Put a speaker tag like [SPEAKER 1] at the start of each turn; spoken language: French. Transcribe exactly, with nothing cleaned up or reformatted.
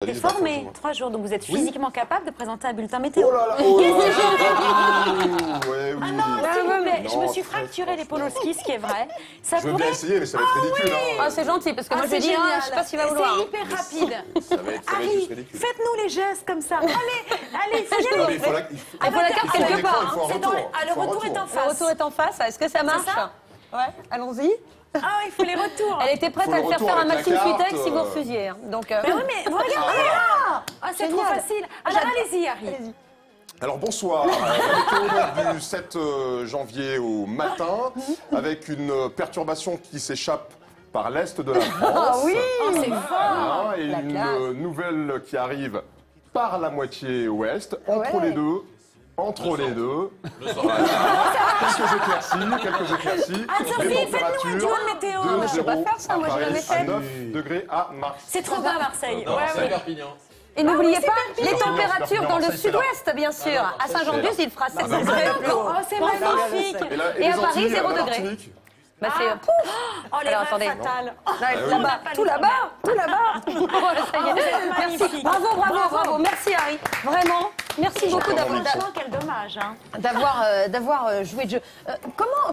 [SPEAKER 1] été
[SPEAKER 2] Olivier,
[SPEAKER 1] formé.
[SPEAKER 2] trois jours.
[SPEAKER 1] Trois jours. Donc vous êtes
[SPEAKER 2] Oui.
[SPEAKER 1] physiquement capable de présenter un bulletin météo.
[SPEAKER 2] Oh là là, oh là là. Ouais, oui.
[SPEAKER 1] Ah non, s'il vous plaît, je
[SPEAKER 2] Non,
[SPEAKER 1] me suis
[SPEAKER 2] très
[SPEAKER 1] fracturé l'épaule au
[SPEAKER 2] franchement.
[SPEAKER 1] ski, ce qui est vrai. Ça
[SPEAKER 2] Je veux
[SPEAKER 1] pourrait...
[SPEAKER 2] bien essayer, mais ça va être ridicule. hein.
[SPEAKER 3] Ah, c'est gentil, parce que moi
[SPEAKER 1] Ah,
[SPEAKER 3] je
[SPEAKER 1] c'est
[SPEAKER 3] dis, ah,
[SPEAKER 1] génial.
[SPEAKER 3] je sais pas s'il va vouloir.
[SPEAKER 1] C'est
[SPEAKER 3] hein.
[SPEAKER 1] hyper rapide.
[SPEAKER 2] Ça va être, ça va être juste
[SPEAKER 1] Harry,
[SPEAKER 2] ridicule.
[SPEAKER 1] faites-nous les gestes comme ça. Allez, allez, faut y
[SPEAKER 2] Non, mais
[SPEAKER 1] aller.
[SPEAKER 2] il faut la, il faut,
[SPEAKER 3] Il faut la carte
[SPEAKER 2] il faut un
[SPEAKER 3] quelque
[SPEAKER 2] écran,
[SPEAKER 3] part.
[SPEAKER 2] il faut un
[SPEAKER 1] C'est dans
[SPEAKER 2] retour.
[SPEAKER 1] le- ah, le
[SPEAKER 2] Il faut un
[SPEAKER 1] retour est en
[SPEAKER 3] Le
[SPEAKER 1] face.
[SPEAKER 3] retour est en face, est-ce que ça marche?
[SPEAKER 1] ça
[SPEAKER 3] Ouais, allons-y.
[SPEAKER 1] Ah, il faut les retours.
[SPEAKER 3] Elle était prête
[SPEAKER 2] Faut
[SPEAKER 3] à
[SPEAKER 2] le
[SPEAKER 3] le faire
[SPEAKER 2] retour
[SPEAKER 3] faire un
[SPEAKER 2] avec la
[SPEAKER 3] Maxime
[SPEAKER 2] carte,
[SPEAKER 3] Futex si vous
[SPEAKER 2] euh.
[SPEAKER 3] refusiez. hein. Donc, euh,
[SPEAKER 1] Mais oui, mais vous regardez là. Ah, c'est trop
[SPEAKER 3] Génial.
[SPEAKER 1] facile. Alors
[SPEAKER 3] J'adore.
[SPEAKER 1] allez-y, Harry.
[SPEAKER 3] allez-y.
[SPEAKER 2] Alors bonsoir, la météo du sept euh, janvier au matin, avec une perturbation qui s'échappe par l'est de la France.
[SPEAKER 3] Ah oui.
[SPEAKER 1] Oh, c'est fort.
[SPEAKER 2] Voilà, et
[SPEAKER 3] La
[SPEAKER 2] une
[SPEAKER 3] classe.
[SPEAKER 2] euh, nouvelle qui arrive par la moitié ouest, entre
[SPEAKER 3] Ouais.
[SPEAKER 2] les deux. Entre les deux. Voilà. Quelques éclaircies, quelques éclaircies.
[SPEAKER 1] Anne-Sophie,
[SPEAKER 2] Les
[SPEAKER 1] faites-nous un
[SPEAKER 2] températures
[SPEAKER 1] tour de météo.
[SPEAKER 2] de
[SPEAKER 1] Mais
[SPEAKER 3] je sais pas
[SPEAKER 2] zéro
[SPEAKER 3] faire ça,
[SPEAKER 2] à
[SPEAKER 3] moi, j'ai
[SPEAKER 2] Paris,
[SPEAKER 3] jamais
[SPEAKER 2] à
[SPEAKER 3] fait.
[SPEAKER 2] neuf degrés à Marseille.
[SPEAKER 1] C'est trop bas, Marseille.
[SPEAKER 4] Non,
[SPEAKER 1] Ouais,
[SPEAKER 4] c'est
[SPEAKER 1] ouais.
[SPEAKER 4] Perpignan.
[SPEAKER 3] Et n'oubliez
[SPEAKER 1] oui,
[SPEAKER 3] pas
[SPEAKER 1] c'est
[SPEAKER 3] les
[SPEAKER 2] Perpignan.
[SPEAKER 3] températures dans le
[SPEAKER 2] Marseille, c'est là.
[SPEAKER 3] sud-ouest, bien sûr.
[SPEAKER 4] non,
[SPEAKER 3] À
[SPEAKER 4] Marseille,
[SPEAKER 3] Saint-Jean-d'Us,
[SPEAKER 2] c'est
[SPEAKER 3] il fera sept
[SPEAKER 2] non,
[SPEAKER 3] degrés.
[SPEAKER 1] Oh, c'est magnifique.
[SPEAKER 2] Et, là,
[SPEAKER 3] Et à
[SPEAKER 2] les
[SPEAKER 3] Paris,
[SPEAKER 2] Antilles,
[SPEAKER 3] zéro
[SPEAKER 2] la
[SPEAKER 3] degré.
[SPEAKER 2] Martinique.
[SPEAKER 3] Bah, c'est pouf.
[SPEAKER 1] Oh, les
[SPEAKER 3] Alors,
[SPEAKER 1] rêves
[SPEAKER 3] attendez.
[SPEAKER 1] fatales.
[SPEAKER 3] Là,
[SPEAKER 2] oui.
[SPEAKER 3] Là-bas,
[SPEAKER 1] pas
[SPEAKER 3] tout
[SPEAKER 1] les
[SPEAKER 3] là-bas, tout là-bas. Voilà, ça y est.
[SPEAKER 1] vous êtes
[SPEAKER 3] Merci.
[SPEAKER 1] magnifique.
[SPEAKER 3] Bravo, bravo,
[SPEAKER 1] Bravo.
[SPEAKER 3] bravo. Merci Harry. Vraiment. Merci beaucoup d'avoir
[SPEAKER 1] Franchement, quel dommage. Hein.
[SPEAKER 3] d'avoir euh, d'avoir, euh, joué le jeu. Euh, comment